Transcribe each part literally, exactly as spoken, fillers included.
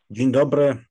Dzień dobry.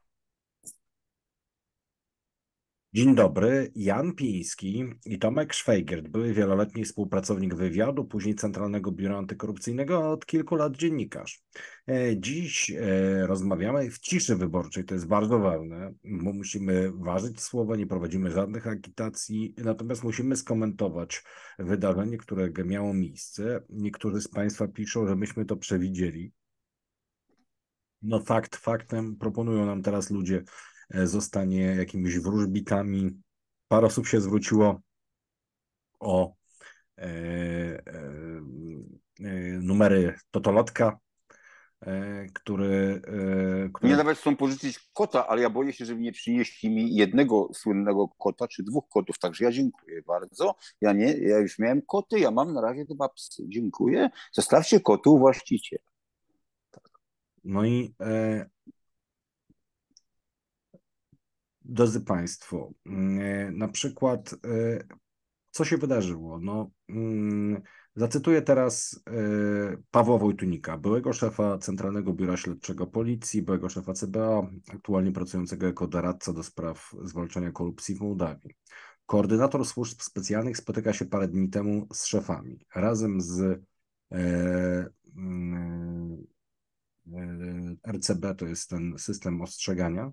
Dzień dobry. Jan Piński i Tomek Szwajgiert, były wieloletni współpracownik wywiadu, później Centralnego Biura Antykorupcyjnego, a od kilku lat dziennikarz. E, Dziś e, rozmawiamy w ciszy wyborczej. To jest bardzo ważne, bo musimy ważyć słowa, nie prowadzimy żadnych agitacji, natomiast musimy skomentować wydarzenie, które miało miejsce. Niektórzy z Państwa piszą, że myśmy to przewidzieli. No fakt faktem, proponują nam teraz ludzie, e, zostanie jakimiś wróżbitami. Parę osób się zwróciło o e, e, e, numery totolotka, e, który, e, Mnie które... nawet chcą pożyczyć kota, ale ja boję się, że nie przynieśli mi jednego słynnego kota, czy dwóch kotów, także ja dziękuję bardzo. Ja nie, ja już miałem koty, ja mam na razie dwa psy. Dziękuję. Zostawcie kotu u właściciela. No i e, drodzy Państwo, e, na przykład e, co się wydarzyło? No, mm, zacytuję teraz e, Pawła Wojtunika, byłego szefa Centralnego Biura Śledczego Policji, byłego szefa C B A, aktualnie pracującego jako doradca do spraw zwalczania korupcji w Mołdawii. Koordynator służb specjalnych spotyka się parę dni temu z szefami. Razem z e, mm, e, R C B, to jest ten system ostrzegania,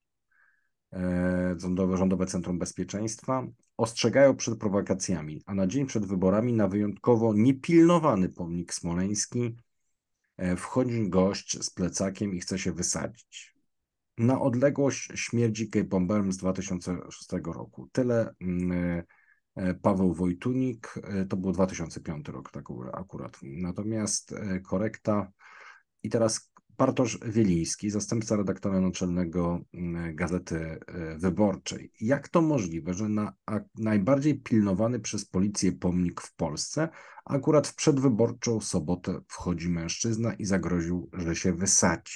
e, Rządowe, Rządowe Centrum Bezpieczeństwa, ostrzegają przed prowokacjami, a na dzień przed wyborami na wyjątkowo niepilnowany pomnik smoleński e, wchodzi gość z plecakiem i chce się wysadzić. Na odległość śmierdzi K-bomberem z dwa tysiące szóstego roku. Tyle mm, e, Paweł Wojtunik, e, to był dwa tysiące piąty rok, tak akurat. Natomiast e, korekta i teraz Bartosz Wieliński, zastępca redaktora naczelnego mm, Gazety e, Wyborczej. Jak to możliwe, że na a, najbardziej pilnowany przez policję pomnik w Polsce akurat w przedwyborczą sobotę wchodzi mężczyzna i zagroził, że się wysadzi?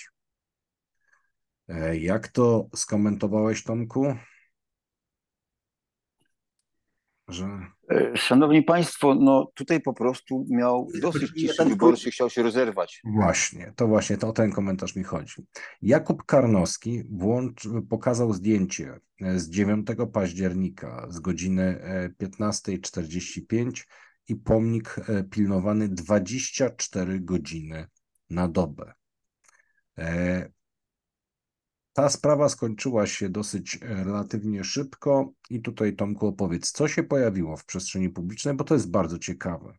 E, Jak to skomentowałeś, Tomku? Że E, Szanowni Państwo, no tutaj po prostu miał dosyć ciszy jeden twój... wyborczej, chciał się rozerwać. Właśnie, to właśnie to o ten komentarz mi chodzi. Jakub Karnowski włącz, pokazał zdjęcie e, z dziewiątego października z godziny e, piętnasta czterdzieści pięć i pomnik e, pilnowany dwadzieścia cztery godziny na dobę. E, Ta sprawa skończyła się dosyć e, relatywnie szybko i tutaj, Tomku, opowiedz, co się pojawiło w przestrzeni publicznej, bo to jest bardzo ciekawe.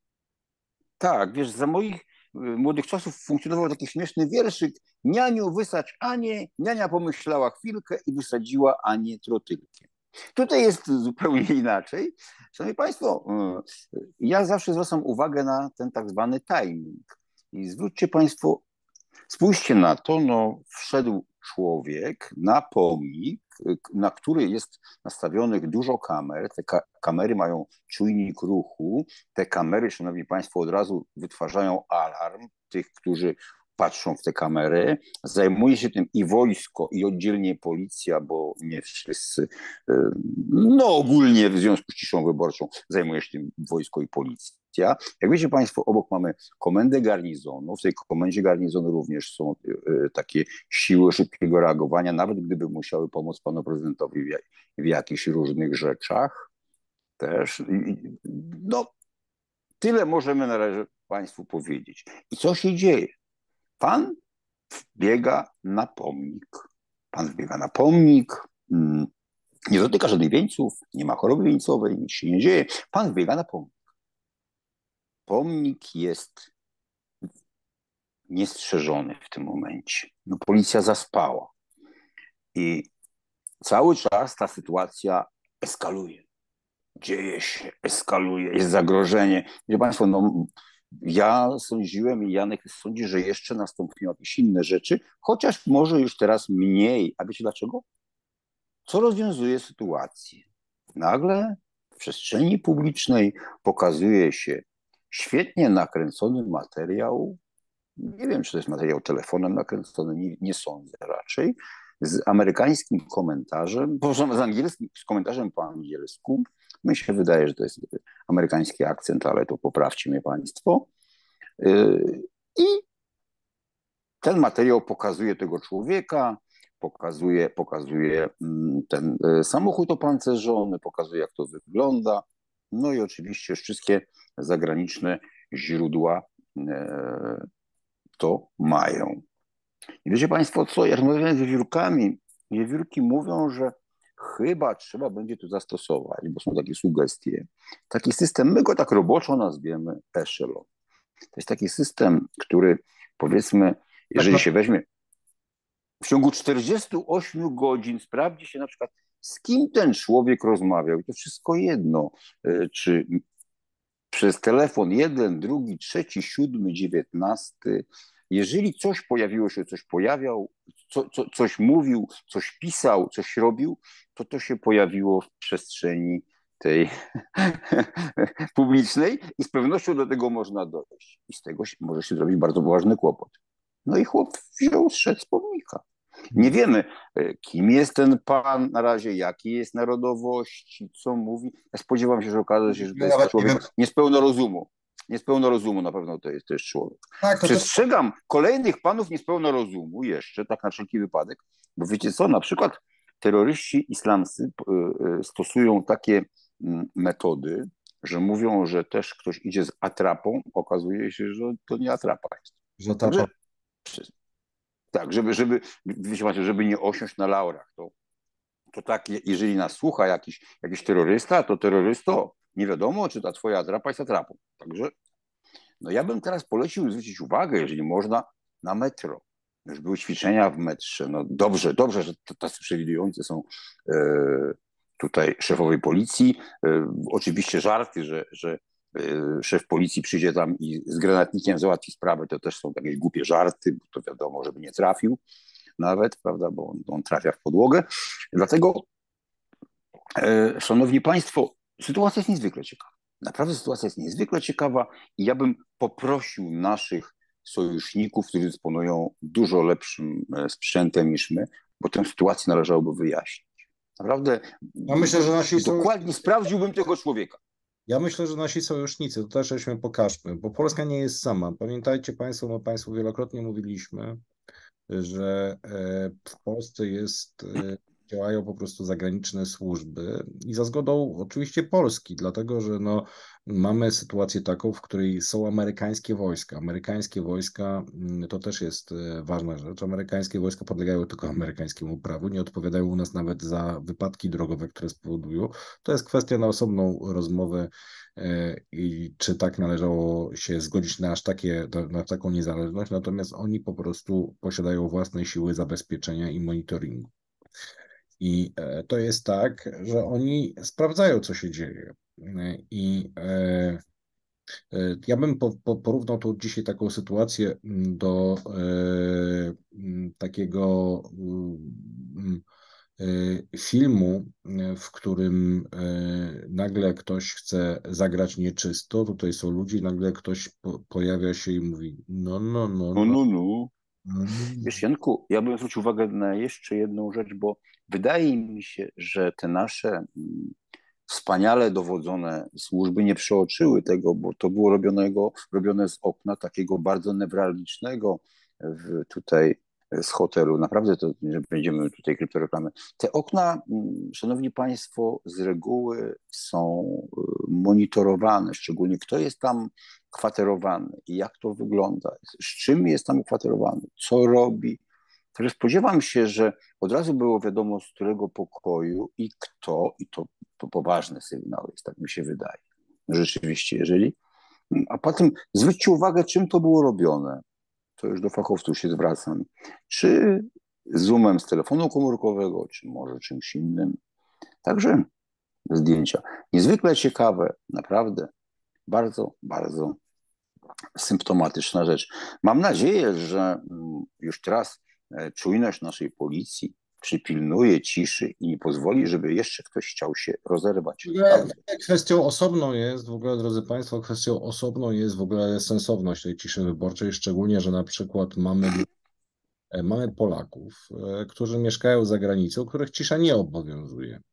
Tak, wiesz, za moich y, młodych czasów funkcjonował taki śmieszny wierszyk: Nianiu, wysadź Anię, niania pomyślała chwilkę i wysadziła Anię trotylkiem. Tutaj jest zupełnie inaczej. Szanowni Państwo, y, ja zawsze zwracam uwagę na ten tak zwany timing. I zwróćcie Państwo, spójrzcie na to, no wszedł człowiek na pomnik, na który jest nastawionych dużo kamer. Te ka kamery mają czujnik ruchu. Te kamery, szanowni państwo, od razu wytwarzają alarm tych, którzy patrzą w te kamery. Zajmuje się tym i wojsko, i oddzielnie policja, bo nie wszyscy, no ogólnie w związku z ciszą wyborczą zajmuje się tym wojsko i policja. Jak wiecie Państwo, obok mamy komendę garnizonu. W tej komendzie garnizonu również są y, takie siły szybkiego reagowania, nawet gdyby musiały pomóc panu prezydentowi w, w jakichś różnych rzeczach też. I, no, tyle możemy na razie Państwu powiedzieć. I co się dzieje? Pan wbiega na pomnik. Pan wbiega na pomnik, mm, nie dotyka żadnych wieńców, nie ma choroby wieńcowej, nic się nie dzieje. Pan wbiega na pomnik. Pomnik jest niestrzeżony w tym momencie. No, policja zaspała i cały czas ta sytuacja eskaluje. Dzieje się, eskaluje, jest zagrożenie. Wiecie Państwo, no, ja sądziłem i Janek sądzi, że jeszcze nastąpią jakieś inne rzeczy, chociaż może już teraz mniej. A wiecie dlaczego? Co rozwiązuje sytuację? Nagle w przestrzeni publicznej pokazuje się świetnie nakręcony materiał. Nie wiem, czy to jest materiał telefonem nakręcony, nie, nie sądzę raczej, z amerykańskim komentarzem, przepraszam, z angielskim, z komentarzem po angielsku. Mi się wydaje, że to jest amerykański akcent, ale to poprawcie mnie Państwo. Yy, I Ten materiał pokazuje tego człowieka, pokazuje, pokazuje ten samochód opancerzony, pokazuje, jak to wygląda. No i oczywiście wszystkie zagraniczne źródła to mają. I wiecie Państwo co, jak rozmawiałem z wiewiórkami, wiewiórki mówią, że chyba trzeba będzie tu zastosować, bo są takie sugestie, taki system, my go tak roboczo nazwiemy echelon. To jest taki system, który powiedzmy, jeżeli tak, się weźmie w ciągu czterdziestu ośmiu godzin, sprawdzi się na przykład, z kim ten człowiek rozmawiał. I to wszystko jedno, czy przez telefon jeden, drugi, trzeci, siódmy, dziewiętnasty. Jeżeli coś pojawiło się, coś pojawiał, co, co, coś mówił, coś pisał, coś robił, to to się pojawiło w przestrzeni tej publicznej i z pewnością do tego można dojść. I z tego może się zrobić bardzo poważny kłopot. No i chłop wziął, zszedł z pomnika. Nie wiemy, kim jest ten pan na razie, jakiej jest narodowości, co mówi. Ja spodziewam się, że okaże się, że to jest człowiek niespełna rozumu. Niespełna rozumu na pewno to jest też człowiek. Tak, to Przestrzegam to... kolejnych panów niespełna rozumu jeszcze, tak na wszelki wypadek, bo wiecie co, na przykład terroryści islamscy stosują takie metody, że mówią, że też ktoś idzie z atrapą, okazuje się, że to nie atrapa jest. Że Także, tak, żeby, żeby, żeby nie osiąść na laurach. To, to tak, jeżeli nas słucha jakiś, jakiś terrorysta, to terrorysto, nie wiadomo, czy ta twoja atrapa jest atrapą. Także no ja bym teraz polecił zwrócić uwagę, jeżeli można, na metro. Już były ćwiczenia w metrze. No dobrze, dobrze, że tacy przewidujący są e, tutaj szefowej policji. E, oczywiście żarty, że, że szef policji przyjdzie tam i z granatnikiem załatwi sprawę, to też są takie głupie żarty, bo to wiadomo, żeby nie trafił nawet, prawda, bo on, on trafia w podłogę. Dlatego, e, szanowni państwo, sytuacja jest niezwykle ciekawa. Naprawdę sytuacja jest niezwykle ciekawa i ja bym poprosił naszych sojuszników, którzy dysponują dużo lepszym sprzętem niż my, bo tę sytuację należałoby wyjaśnić. Naprawdę ja myślę, że nasi dokładnie są... sprawdziłbym tego człowieka. Ja myślę, że nasi sojusznicy, to też żeśmy pokażmy, bo Polska nie jest sama. Pamiętajcie Państwo, my Państwu wielokrotnie mówiliśmy, że w Polsce jest, działają po prostu zagraniczne służby i za zgodą oczywiście Polski, dlatego że no, mamy sytuację taką, w której są amerykańskie wojska. Amerykańskie wojska to też jest ważna rzecz. Amerykańskie wojska podlegają tylko amerykańskiemu prawu, nie odpowiadają u nas nawet za wypadki drogowe, które spowodują. To jest kwestia na osobną rozmowę i czy tak należało się zgodzić na aż takie, na taką niezależność, natomiast oni po prostu posiadają własne siły zabezpieczenia i monitoringu. I to jest tak, że oni sprawdzają, co się dzieje. I ja bym porównał tu dzisiaj taką sytuację do takiego filmu, w którym nagle ktoś chce zagrać nieczysto, tutaj są ludzie, nagle ktoś po, pojawia się i mówi no, no, no, no. no, no. Wiesz, Janku, ja bym zwrócił uwagę na jeszcze jedną rzecz, bo wydaje mi się, że te nasze wspaniale dowodzone służby nie przeoczyły tego, bo to było robionego, robione z okna takiego bardzo newralgicznego w, tutaj z hotelu. Naprawdę to nie będziemy tutaj kryptoreklamy. Te okna, szanowni państwo, z reguły są monitorowane, szczególnie kto jest tam kwaterowany i jak to wygląda, z czym jest tam kwaterowany, co robi. Także spodziewam się, że od razu było wiadomo, z którego pokoju i kto, i to, to poważny sygnał jest, tak mi się wydaje. Rzeczywiście, jeżeli... A potem zwróćcie uwagę, czym to było robione. To już do fachowców się zwracam. Czy zoomem z telefonu komórkowego, czy może czymś innym. Także zdjęcia. Niezwykle ciekawe, naprawdę. Bardzo, bardzo symptomatyczna rzecz. Mam nadzieję, że już teraz czujność naszej policji przypilnuje ciszy i nie pozwoli, żeby jeszcze ktoś chciał się rozerwać. Kwestią osobną jest, w ogóle, drodzy Państwo, kwestią osobną jest w ogóle sensowność tej ciszy wyborczej, szczególnie, że na przykład mamy, mamy Polaków, którzy mieszkają za granicą, których cisza nie obowiązuje.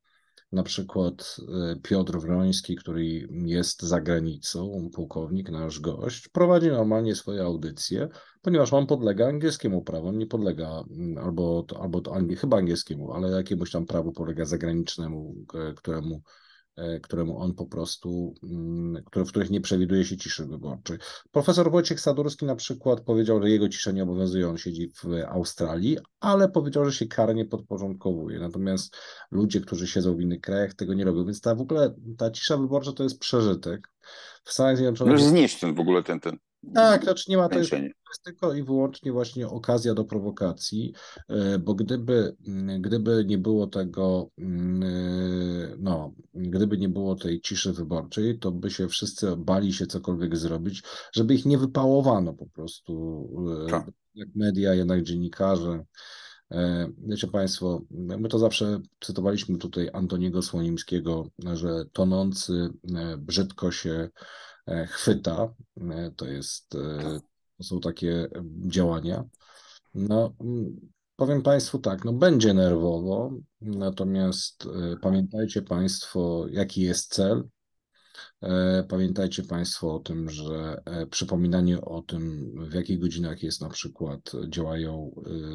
Na przykład Piotr Wroński, który jest za granicą, pułkownik, nasz gość, prowadzi normalnie swoje audycje, ponieważ on podlega angielskiemu prawu, on nie podlega, albo, to- albo to, angie- chyba angielskiemu, ale jakiemuś tam prawu polega zagranicznemu, któremu e, któremu on po prostu, mm, które, w których nie przewiduje się ciszy wyborczej. Profesor Wojciech Sadurski na przykład powiedział, że jego cisza nie obowiązuje, on siedzi w Australii, ale powiedział, że się karnie podporządkowuje. Natomiast ludzie, którzy siedzą w innych krajach, tego nie robią. Więc ta w ogóle ta cisza wyborcza to jest przeżytek. W Stanach Zjednoczonych Należy jest znieść ten w ogóle ten, ten tak, znaczy nie ma, to jest, ograniczenie. to jest tylko i wyłącznie właśnie okazja do prowokacji, e, bo gdyby, mm, gdyby nie było tego, mm, e, no, gdyby nie było tej ciszy wyborczej, to by się wszyscy bali się cokolwiek zrobić, żeby ich nie wypałowano po prostu, Tak. e, jak media, jednak dziennikarze. E, Wiecie Państwo, my to zawsze cytowaliśmy tutaj Antoniego Słonimskiego, że tonący e, brzydko się e, chwyta. E, To jest, e, to są takie działania. No, mm, powiem Państwu tak, no będzie nerwowo, natomiast e, pamiętajcie Państwo, jaki jest cel. E, Pamiętajcie Państwo o tym, że e, przypominanie o tym, w jakich godzinach jest na przykład działają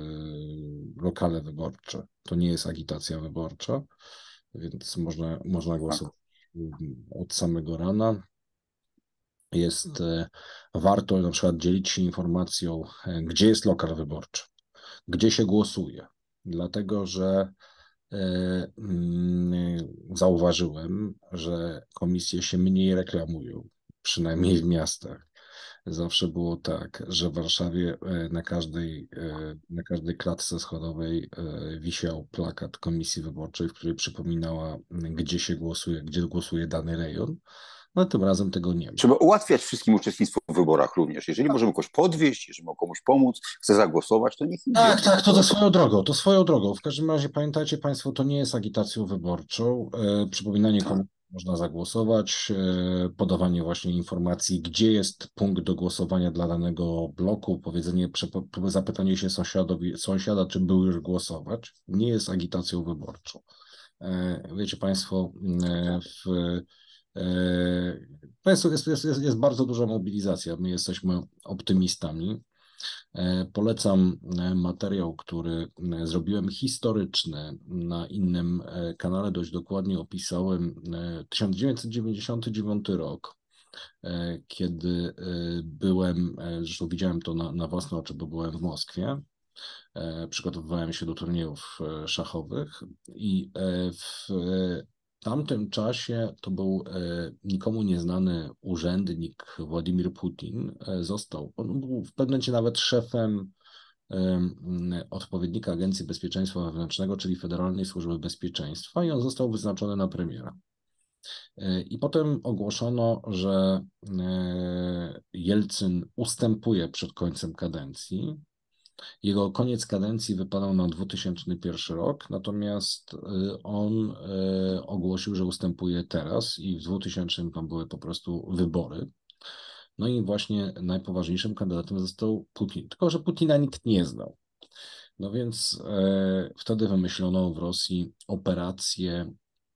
e, lokale wyborcze. To nie jest agitacja wyborcza, więc można, można Tak. głosować mm, od samego rana. Jest e, warto na przykład dzielić się informacją, e, gdzie jest lokal wyborczy, gdzie się głosuje, dlatego że e, mm, zauważyłem, że komisje się mniej reklamują, przynajmniej w miastach. Zawsze było tak, że w Warszawie e, na każdej, e, na każdej klatce schodowej e, wisiał plakat komisji wyborczej, w której przypominała, m, gdzie się głosuje, gdzie głosuje dany rejon. No tym razem tego nie ma. Trzeba ułatwiać wszystkim uczestnictwo w wyborach również. Jeżeli możemy kogoś podwieźć, jeżeli możemy komuś pomóc, chce zagłosować, to niech idzie Tak, po tak, to, to prostu. swoją drogą, to swoją drogą. W każdym razie pamiętajcie Państwo, to nie jest agitacją wyborczą. E, przypominanie, Tak. komu można zagłosować, e, podawanie właśnie informacji, gdzie jest punkt do głosowania dla danego bloku, powiedzenie, przepo- zapytanie się sąsiadowi, sąsiada, czy był już głosować, nie jest agitacją wyborczą. E, wiecie Państwo, e, w, e, Państwo jest, jest, jest, jest bardzo duża mobilizacja. My jesteśmy optymistami. E, Polecam e, materiał, który e, zrobiłem historyczny na innym e, kanale. Dość dokładnie opisałem e, tysiąc dziewięćset dziewięćdziesiąty dziewiąty rok, e, kiedy e, byłem, e, zresztą widziałem to na, na własne oczy, bo byłem w Moskwie. E, Przygotowywałem się do turniejów e, szachowych i e, w tamtym czasie to był e, nikomu nieznany urzędnik Władimir Putin. E, Został, on był w pewnym momencie nawet szefem em, odpowiednika Agencji Bezpieczeństwa Wewnętrznego, czyli Federalnej Służby Bezpieczeństwa, i on został wyznaczony na premiera. E, I potem ogłoszono, że e, Jelcyn ustępuje przed końcem kadencji. Jego koniec kadencji wypadał na dwa tysiące pierwszy rok, natomiast y, on y, ogłosił, że ustępuje teraz i w dwutysięcznym tam były po prostu wybory. No i właśnie najpoważniejszym kandydatem został Putin. Tylko że Putina nikt nie znał. No więc e, wtedy wymyślono w Rosji operację,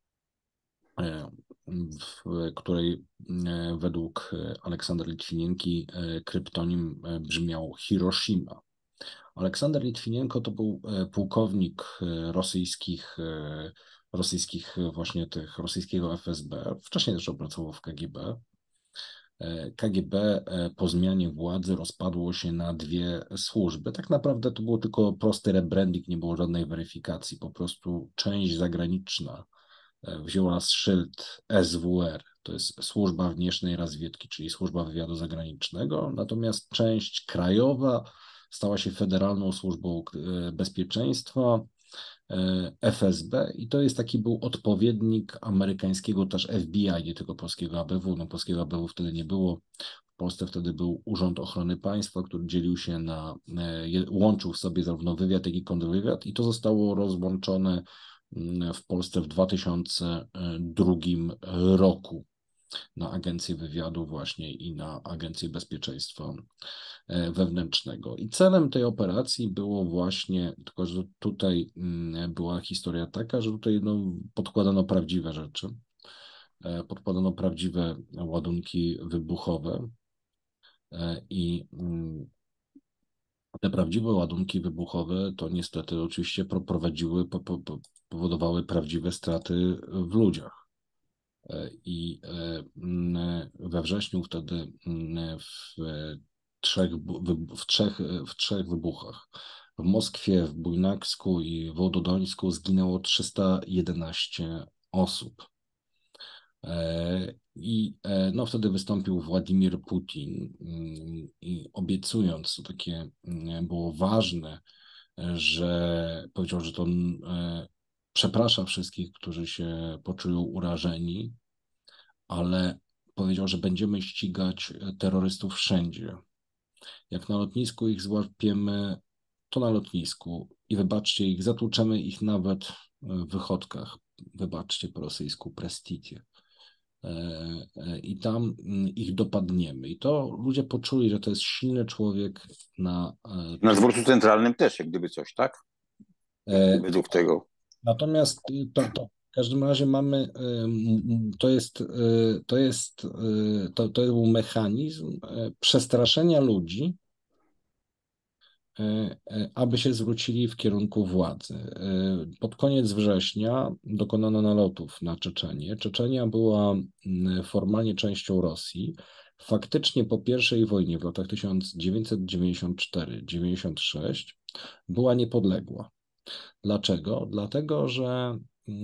e, w której e, według Aleksandra Litwinienki e, kryptonim e, brzmiał Hiroshima. Aleksander Litwinienko to był e, pułkownik e, rosyjskich, e, rosyjskich e, właśnie tych, rosyjskiego F S B. Wcześniej też pracował w K G B. E, K G B e, po zmianie władzy rozpadło się na dwie służby. Tak naprawdę to było tylko prosty rebranding, nie było żadnej weryfikacji. Po prostu część zagraniczna e, wzięła szyld S W R, to jest Służba Wnieśnej Razwiedki, czyli Służba Wywiadu Zagranicznego, natomiast część krajowa stała się Federalną Służbą e, Bezpieczeństwa, e, F S B, i to jest taki był odpowiednik amerykańskiego też F B I, nie tylko polskiego A B W. No polskiego A B W wtedy nie było. W Polsce wtedy był Urząd Ochrony Państwa, który dzielił się na, e, je- łączył w sobie zarówno wywiad, jak i kontrwywiad, i to zostało rozłączone mm, w Polsce w dwa tysiące drugim roku. na Agencję Wywiadu właśnie i na Agencję Bezpieczeństwa Wewnętrznego. I celem tej operacji było właśnie, tylko że tutaj była historia taka, że tutaj no, podkładano prawdziwe rzeczy, podkładano prawdziwe ładunki wybuchowe i te prawdziwe ładunki wybuchowe to niestety oczywiście prowadziły, powodowały prawdziwe straty w ludziach. I we wrześniu wtedy w trzech, w trzech, w trzech wybuchach w Moskwie, w Bujnaksku i w Wołodońsku zginęło trzysta jedenaście osób. I no, wtedy wystąpił Władimir Putin i obiecując, to takie było ważne, że powiedział, że to przeprasza wszystkich, którzy się poczują urażeni, ale powiedział, że będziemy ścigać terrorystów wszędzie. Jak na lotnisku ich złapiemy, to na lotnisku i wybaczcie ich, zatłuczemy ich nawet w wychodkach, wybaczcie po rosyjsku, prestitie. I tam ich dopadniemy. I to ludzie poczuli, że to jest silny człowiek na... Na dworcu centralnym też, jak gdyby coś, tak? Według tego. Natomiast to, to w każdym razie mamy, to jest, to jest, to, to był mechanizm przestraszenia ludzi, aby się zwrócili w kierunku władzy. Pod koniec września dokonano nalotów na Czeczenię. Czeczenia była formalnie częścią Rosji. Faktycznie po pierwszej wojnie w latach tysiąc dziewięćset dziewięćdziesiąt cztery do dziewięćdziesiąt sześć była niepodległa. Dlaczego? Dlatego, że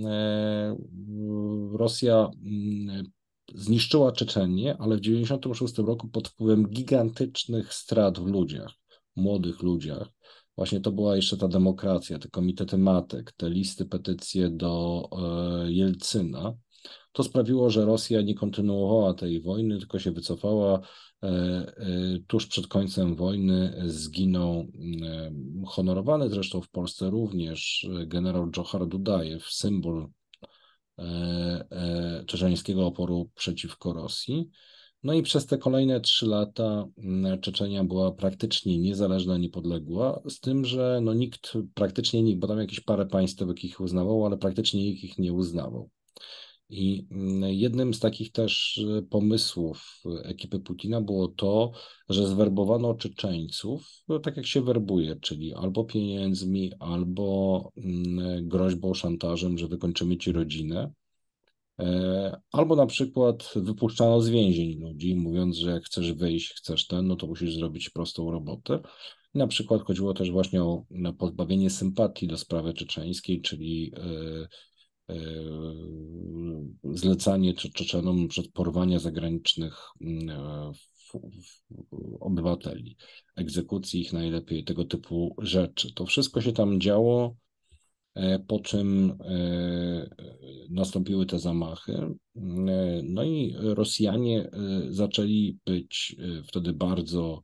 Rosja zniszczyła Czeczenię, ale w tysiąc dziewięćset dziewięćdziesiątym szóstym roku pod wpływem gigantycznych strat w ludziach, młodych ludziach. Właśnie to była jeszcze ta demokracja, te komitety matek, te listy, petycje do Jelcyna. To sprawiło, że Rosja nie kontynuowała tej wojny, tylko się wycofała. Tuż przed końcem wojny zginął honorowany zresztą w Polsce również generał Dżochar Dudajew, symbol czeczeńskiego oporu przeciwko Rosji. No i przez te kolejne trzy lata Czeczenia była praktycznie niezależna, niepodległa, z tym, że no nikt, praktycznie nikt, bo tam jakieś parę państw ich uznawało, ale praktycznie nikt ich nie uznawał. I jednym z takich też pomysłów ekipy Putina było to, że zwerbowano Czeczeńców, no tak jak się werbuje, czyli albo pieniędzmi, albo groźbą, szantażem, że wykończymy ci rodzinę. Albo na przykład wypuszczano z więzień ludzi, mówiąc, że jak chcesz wyjść, chcesz ten, no to musisz zrobić prostą robotę. I na przykład chodziło też właśnie o pozbawienie sympatii do sprawy czeczeńskiej, czyli zlecanie Czeczenom przed porwania zagranicznych obywateli, egzekucji ich najlepiej, tego typu rzeczy. To wszystko się tam działo, po czym nastąpiły te zamachy. No i Rosjanie zaczęli być wtedy bardzo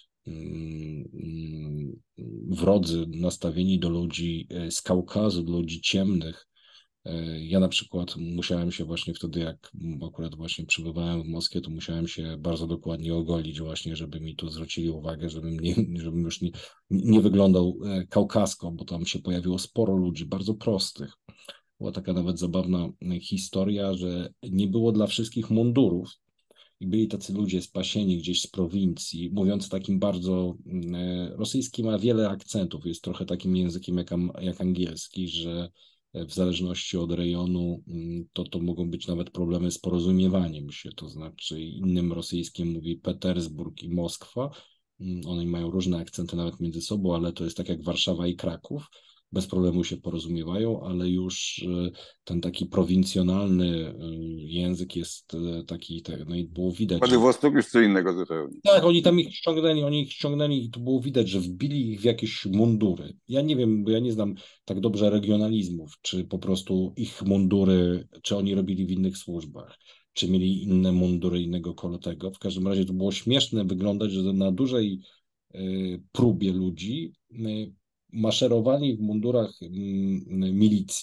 wrodzy, nastawieni do ludzi z Kaukazu, do ludzi ciemnych. Ja na przykład musiałem się właśnie wtedy, jak akurat właśnie przebywałem w Moskwie, to musiałem się bardzo dokładnie ogolić właśnie, żeby mi tu zwrócili uwagę, żebym, nie, żebym już nie, nie wyglądał kaukasko, bo tam się pojawiło sporo ludzi bardzo prostych. Była taka nawet zabawna historia, że nie było dla wszystkich mundurów i byli tacy ludzie spasieni gdzieś z prowincji, mówiąc takim bardzo, rosyjski ma wiele akcentów, jest trochę takim językiem jak, jak angielski, że w zależności od rejonu, to to mogą być nawet problemy z porozumiewaniem się, to znaczy innym rosyjskim mówi Petersburg i Moskwa, one mają różne akcenty nawet między sobą, ale to jest tak jak Warszawa i Kraków, bez problemu się porozumiewają, ale już ten taki prowincjonalny język jest taki, tak, no i było widać. Władywostok już co innego zupełnie. Tak, oni tam ich ściągnęli, oni ich ściągnęli i to było widać, że wbili ich w jakieś mundury. Ja nie wiem, bo ja nie znam tak dobrze regionalizmów, czy po prostu ich mundury, czy oni robili w innych służbach, czy mieli inne mundury innego kolotego. W każdym razie to było śmieszne wyglądać, że na dużej y, próbie ludzi y, maszerowali w mundurach y, milicji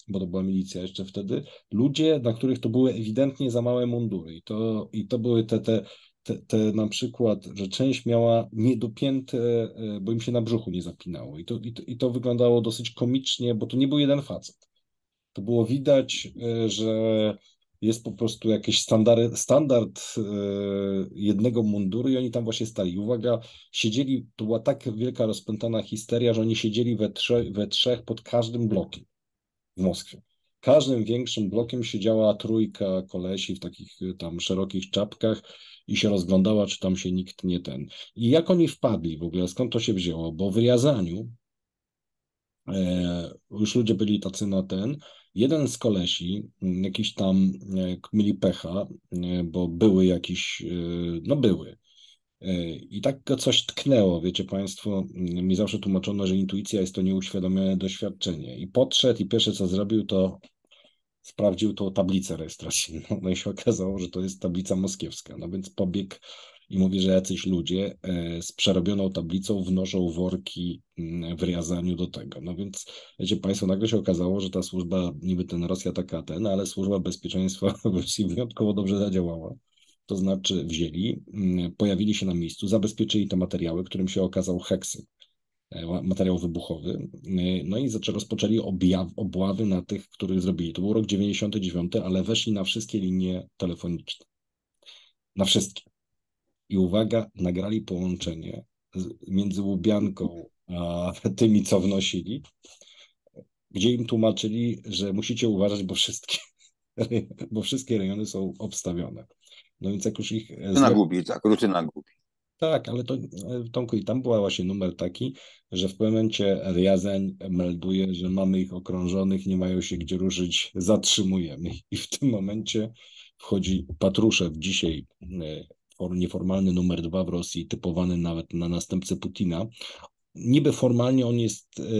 bo to była milicja jeszcze wtedy, ludzie, na których to były ewidentnie za małe mundury. I to, i to były te, te, te, te na przykład, że część miała niedopięte, e, bo im się na brzuchu nie zapinało. I to, i to, i to wyglądało dosyć komicznie, bo to nie był jeden facet. To było widać, e, że jest po prostu jakiś standard, standard e, jednego munduru i oni tam właśnie stali. Uwaga, siedzieli, to była tak wielka rozpętana histeria, że oni siedzieli we, trze, we trzech pod każdym blokiem w Moskwie. Każdym większym blokiem siedziała trójka kolesi w takich e, tam szerokich czapkach i się rozglądała, czy tam się nikt nie ten. I jak oni wpadli w ogóle, skąd to się wzięło? Bo w Riazaniu e, już ludzie byli tacy na ten. Jeden z kolesi, m, jakiś tam e, mieli pecha, e, bo były jakieś, e, no były. E, I tak go coś tknęło, wiecie Państwo, m, mi zawsze tłumaczono, że intuicja jest to nieuświadomione doświadczenie. I podszedł i pierwsze co zrobił, to sprawdził tą tablicę rejestracyjną. No i się okazało, że to jest tablica moskiewska. No więc pobiegł i mówi, że jacyś ludzie e, z przerobioną tablicą wnoszą worki mm, w Riazaniu do tego. No więc, wiecie Państwo, nagle się okazało, że ta służba, niby ten Rosja taka ten, ale służba bezpieczeństwa w Rosji wyjątkowo dobrze zadziałała. To znaczy wzięli, mm, pojawili się na miejscu, zabezpieczyli te materiały, którym się okazał heksy, e, materiał wybuchowy. E, No i zaczęli, rozpoczęli objaw, obławy na tych, których zrobili. To był rok dziewięćdziesiąty dziewiąty, ale weszli na wszystkie linie telefoniczne. Na wszystkie. I uwaga, nagrali połączenie z- między Łubianką a tymi, co wnosili, gdzie im tłumaczyli, że musicie uważać, bo wszystkie, bo wszystkie rejony są obstawione. No więc jak już ich e, Rutyna zle... gubi, tak, rutyna gubi. Tak, ale to, e, Tomku, i tam była właśnie numer taki, że w pewnym momencie Riazeń melduje, że mamy ich okrążonych, nie mają się gdzie ruszyć, zatrzymujemy. I w tym momencie wchodzi Patruszew, dzisiaj e, for- nieformalny numer dwa w Rosji, typowany nawet na następcę Putina. Niby formalnie on jest e,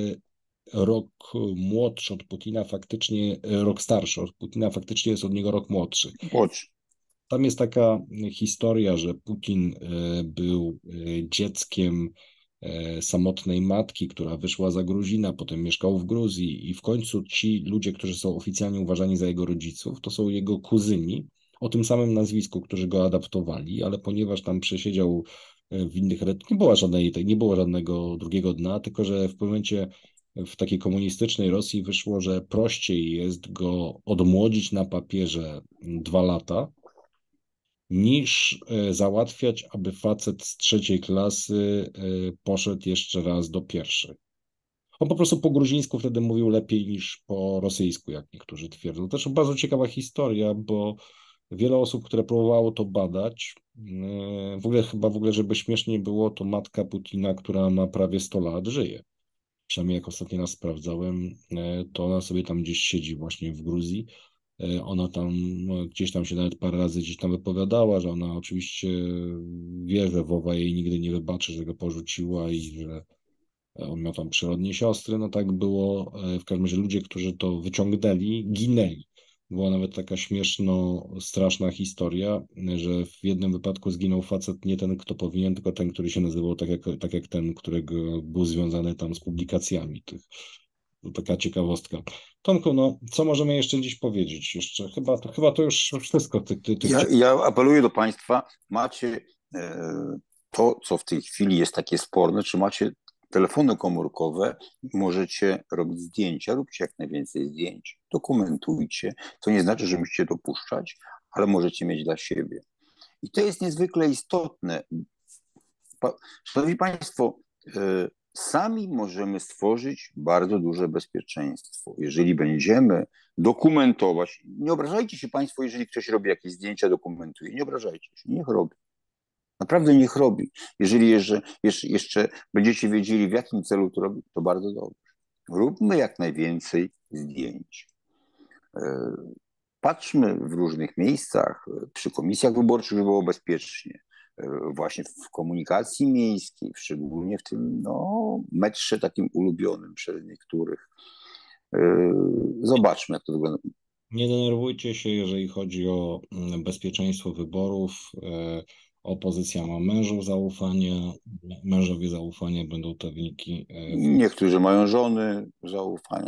rok młodszy od Putina, faktycznie e, rok starszy od Putina, faktycznie jest od niego rok młodszy. Łódź. Tam jest taka historia, że Putin e, był e, dzieckiem e, samotnej matki, która wyszła za Gruzina, potem mieszkał w Gruzji i w końcu ci ludzie, którzy są oficjalnie uważani za jego rodziców, to są jego kuzyni o tym samym nazwisku, którzy go adaptowali, ale ponieważ tam przesiedział e, w innych, re- nie była żadnej, tej- nie było żadnego drugiego dna, tylko że w pewnym momencie w takiej komunistycznej Rosji wyszło, że prościej jest go odmłodzić na papierze dwa lata, niż e, załatwiać, aby facet z trzeciej klasy e, poszedł jeszcze raz do pierwszej. On po prostu po gruzińsku wtedy mówił lepiej niż po rosyjsku, jak niektórzy twierdzą. To też bardzo ciekawa historia, bo wiele osób, które próbowało to badać, e, w ogóle chyba w ogóle, żeby śmiesznie było, to matka Putina, która ma prawie sto lat, żyje. Przynajmniej jak ostatni raz sprawdzałem, e, to ona sobie tam gdzieś siedzi właśnie w Gruzji. E, Ona tam no, gdzieś tam się nawet parę razy gdzieś tam wypowiadała, że ona oczywiście wie, że Wowa jej nigdy nie wybaczy, że go porzuciła i że on miał tam przyrodnie siostry. No tak było. E, W każdym razie ludzie, którzy to wyciągnęli, ginęli. Była nawet taka śmieszno straszna historia, że w jednym wypadku zginął facet nie ten, kto powinien, tylko ten, który się nazywał tak jak, tak jak ten, którego był związany tam z publikacjami tych. To taka ciekawostka. Tomku, no co możemy jeszcze dziś powiedzieć? Jeszcze chyba to, chyba to już wszystko tych, tych, tych Ja, ja apeluję do Państwa, macie e, to, co w tej chwili jest takie sporne, czy macie telefony komórkowe, możecie robić zdjęcia, róbcie jak najwięcej zdjęć, dokumentujcie. To nie znaczy, że musicie dopuszczać, ale możecie mieć dla siebie. I to jest niezwykle istotne. Pa- Szanowni Państwo, e, sami możemy stworzyć bardzo duże bezpieczeństwo. Jeżeli będziemy dokumentować, nie obrażajcie się Państwo, jeżeli ktoś robi jakieś zdjęcia, dokumentuje, nie obrażajcie się, niech robi. Naprawdę niech robi. Jeżeli jeszcze, jeszcze, jeszcze będziecie wiedzieli, w jakim celu to robi, to bardzo dobrze. Róbmy jak najwięcej zdjęć. E, Patrzmy w różnych miejscach, przy komisjach wyborczych, żeby było bezpiecznie. E, Właśnie w komunikacji miejskiej, szczególnie w tym no, metrze takim ulubionym przez niektórych. E, Zobaczmy, jak to wygląda. Nie denerwujcie się, jeżeli chodzi o mm, bezpieczeństwo wyborów. E, Opozycja ma mężów zaufania, mężowie zaufania będą te wyniki. e, w- Niektórzy mają żony zaufania.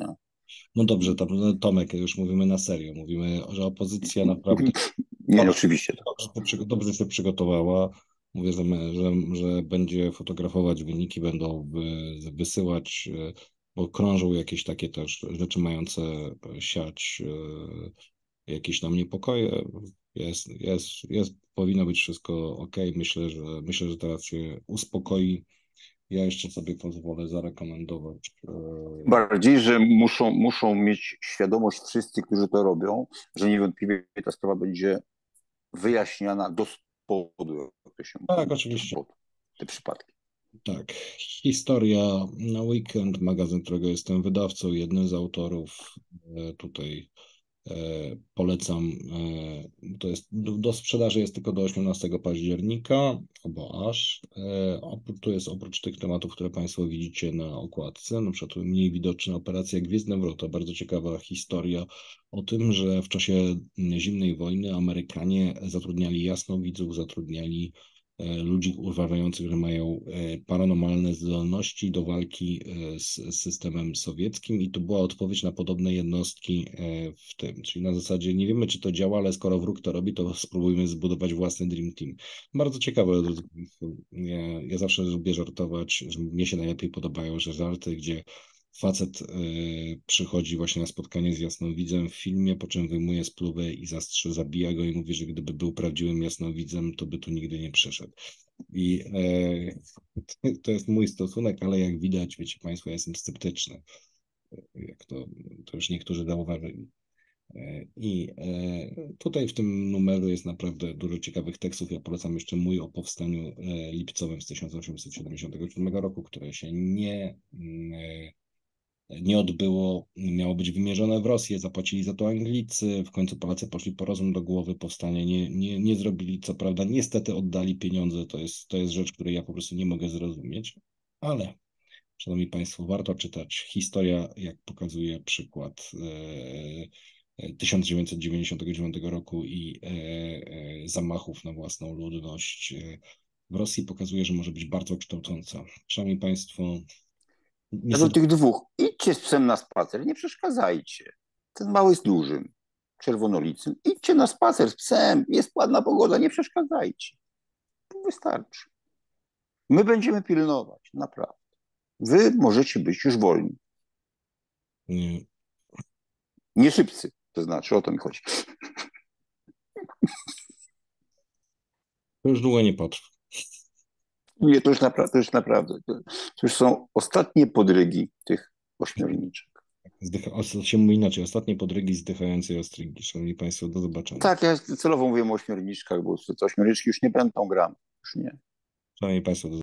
No dobrze, to, Tomek, już mówimy na serio. Mówimy, że opozycja naprawdę Nie, no, dobrze, oczywiście. dobrze, się przy- dobrze się przygotowała. Mówię, że, my- że, że będzie fotografować wyniki, będą wy, wysyłać, e, bo krążą jakieś takie też rzeczy mające siać e, jakieś tam niepokoje. Jest, jest, jest, powinno być wszystko ok. Myślę, że myślę, że teraz się uspokoi. Ja jeszcze sobie pozwolę zarekomendować. e, Bardziej, że muszą, muszą mieć świadomość wszyscy, którzy to robią, że niewątpliwie ta sprawa będzie wyjaśniana do spodu, jak to się Tak, mówi, do oczywiście. spodu, te przypadki. Tak, historia na weekend, magazyn, którego jestem wydawcą, jednym z autorów. E, Tutaj e, polecam. e, To jest do, do sprzedaży jest tylko do osiemnastego października, chyba aż. E, oprócz- Tu jest oprócz tych tematów, które Państwo widzicie na okładce, na przykład mniej widoczna operacja Gwiezdne Wrota, bardzo ciekawa historia o tym, że w czasie zimnej wojny Amerykanie zatrudniali jasnowidzów, zatrudniali e, ludzi uważających, że mają e, paranormalne zdolności do walki e, z z systemem sowieckim i to była odpowiedź na podobne jednostki e, w tym. Czyli na zasadzie nie wiemy, czy to działa, ale skoro wróg to robi, to spróbujmy zbudować własny Dream Team. Bardzo ciekawe, drodzy Państwo. Ja, ja zawsze lubię żartować, że mnie się najlepiej podobają, że żarty, gdzie facet e, przychodzi właśnie na spotkanie z jasnowidzem w filmie, po czym wyjmuje spluwę i zastrze, zabija go i mówi, że gdyby był prawdziwym jasnowidzem, to by tu nigdy nie przyszedł. I e, to jest mój stosunek, ale jak widać, wiecie Państwo, ja jestem sceptyczny, jak to, to już niektórzy zauważyli. E, I e, tutaj w tym numerze jest naprawdę dużo ciekawych tekstów. Ja polecam jeszcze mój o powstaniu e, lipcowym z tysiąc osiemset siedemdziesiątego siódmego roku, które się nie, mm, e, nie odbyło. Miało być wymierzone w Rosję, zapłacili za to Anglicy. W końcu Polacy poszli po rozum do głowy, powstanie nie, nie, nie zrobili. Co prawda, niestety oddali pieniądze. To jest, to jest rzecz, której ja po prostu nie mogę zrozumieć, ale Szanowni Państwo, warto czytać. Historia, jak pokazuje przykład e, e, tysiąc dziewięćset dziewięćdziesiątego dziewiątego roku i e, e, zamachów na własną ludność e, w Rosji, pokazuje, że może być bardzo kształcąca. Szanowni Państwo, A do niestety tych dwóch, idźcie z psem na spacer, nie przeszkadzajcie. Ten mały z dużym, czerwonolicym. Idźcie na spacer z psem, jest ładna pogoda, nie przeszkadzajcie. To wystarczy. My będziemy pilnować, naprawdę. Wy możecie być już wolni. nie, Nie szybcy, to znaczy, o to mi chodzi. to już długo nie potrwa. Nie, to już, napra- to już naprawdę, to, to już są ostatnie podrygi tych ośmiorniczek. Zdycha, o, co się mówi inaczej, ostatnie podrygi zdychającej ostrygi. Szanowni Państwo, do zobaczenia. Tak, ja celowo mówię o ośmiorniczkach, bo te ośmiorniczki już nie będą grane. Już nie. Szanowni Państwo, do